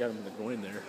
got him in the groin there.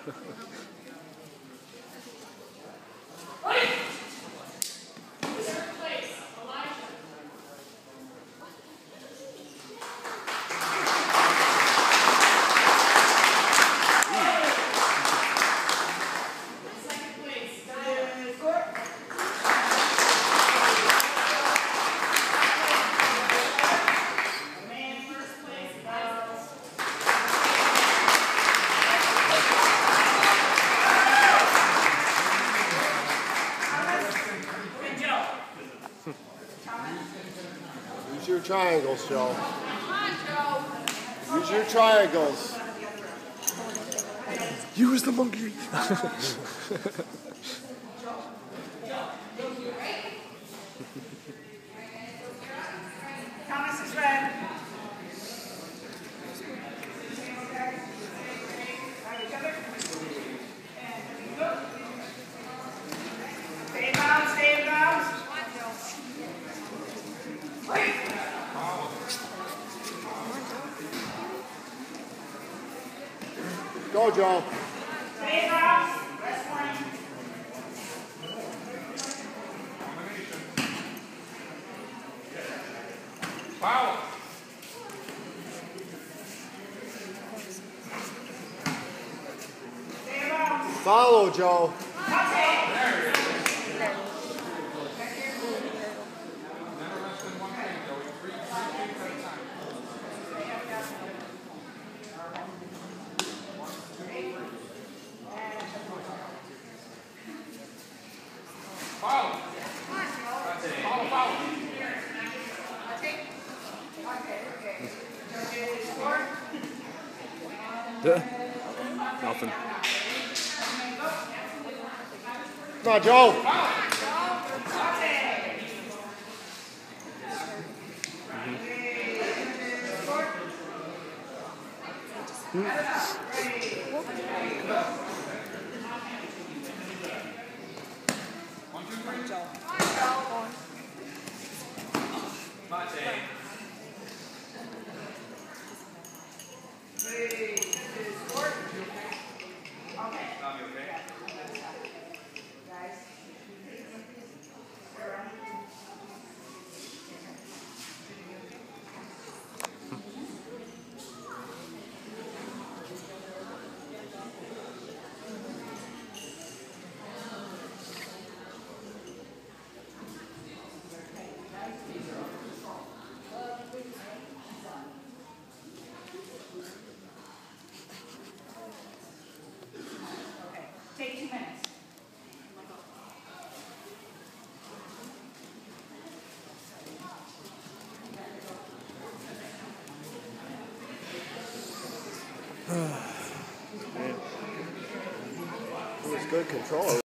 Use your triangles, Joe. Come on, Joe. Use your triangles. Use the monkey. Thomas is red. Stay in bounds, stay in bounds. Go, Joe. Stay in bounds. Rest one. Foul. Stay in bounds. Follow, Joe. Foul. Foul, foul. Nothing. Come on, Joe. Take 2 minutes. It was good control.